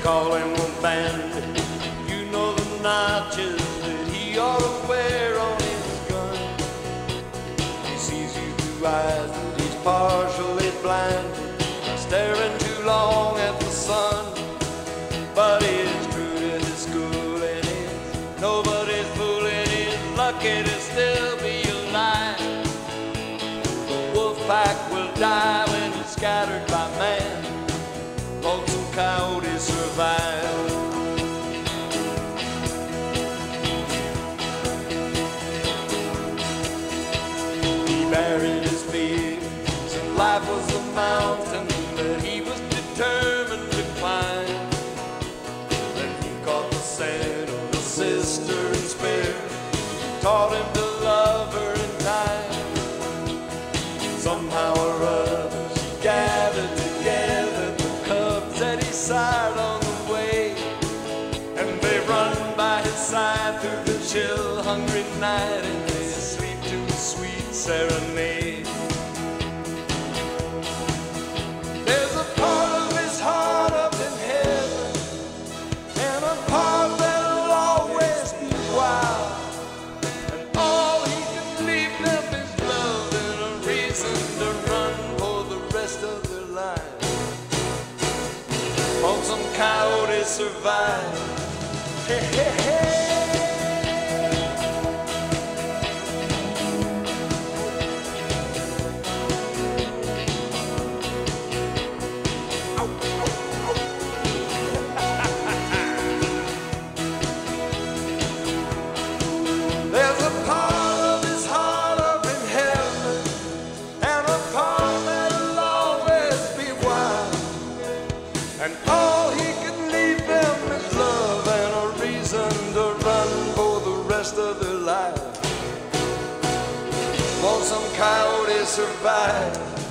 call him a bandit. You know the notches that he ought to wear on his gun. He sees you through eyes that he's partially blinded by staring too long at the sun. But he's true to his school and he's nobody's fooling. He's lucky to still be alive. The wolf pack will die when he's scattered by man. Lonesome coyote survive. He buried his fears and life was a mountain that he was determined to climb. Then he caught the scent of a sister in spirit, taught him to love her in time. Somehow or other she gathered together the cubs that he sired on the way, and they run by his side through the chill, hungry night, and they sleep to a sweet serenade. There's a part of his heart up in heaven, and a part that'll always be wild, and all he can leave them is love and a reason to run for the rest of their lives. Lonesome coyote survive. Hey, hey, hey. There's a part of his heart up in heaven, and a part that'll always be wild, and all he can leave them is love and a reason to run for the rest of their life. Lonesome coyote survive.